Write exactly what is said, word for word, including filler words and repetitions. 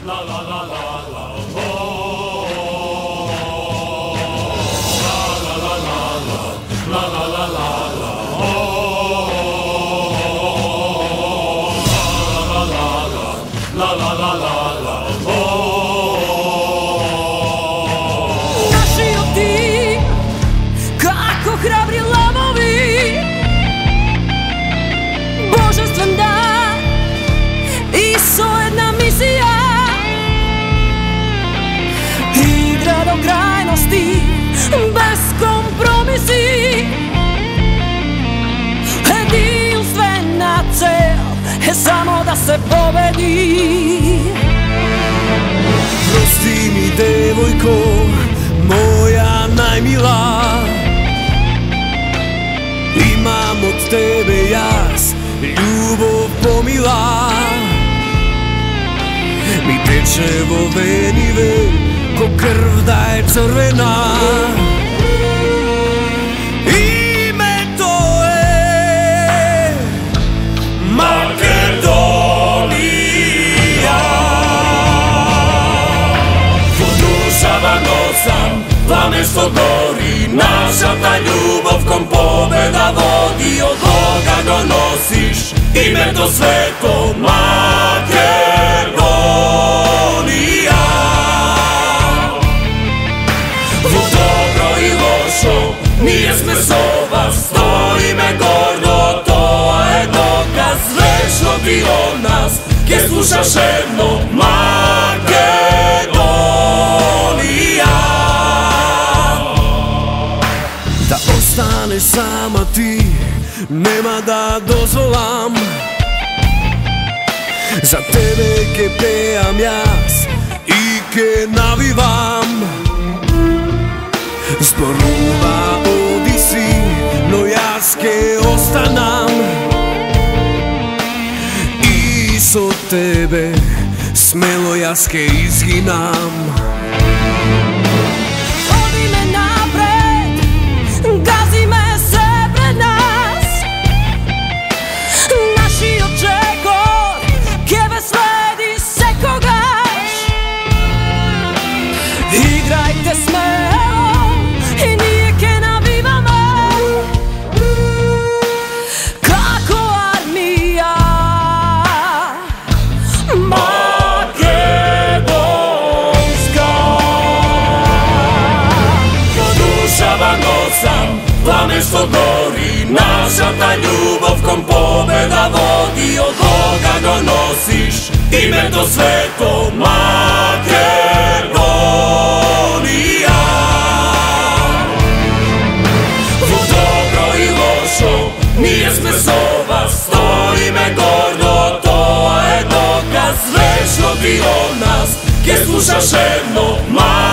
Bez kompromisi, jedinstvena cel je samo da se pobedi. Prosti mi, devojko, moja najmila, imam od tebe jas, ljubav pomila. Mi teče vo veni ven, ko krv da je crvena. Ime to je Makedonija. Podušavano sam, plamen što gori, naša ta ljubav kom pobeda vodi. Od Boga ga nosiš, ime to sveto Makedonija. Nije smesova, stoji me gordo, to je dokaz večno bilo nas, kje slušaš jedno Makedonija. Da ostaneš sama ti, nema da dozvolam, za tebe ke pejam jas i ke navivam. Zboruva odi si, no jaz ke ostanam i so tebe smelo jaz ke izginam. Vodi me napred, gazi me se pred nas, naši očekor, kjebe sledi se kogaš. Igrajte smelo i nije ke navivamo, kako armija makedonska. Podušavano sam, plamen što gori, naša ta ljubav kom pobeda vodi. Od Boga ga nosiš, ime to sveto Makedonija. Nije smesova, stoji me gordo, to je dokaz večno bilo nas, kje slušaš jedno Makedonija.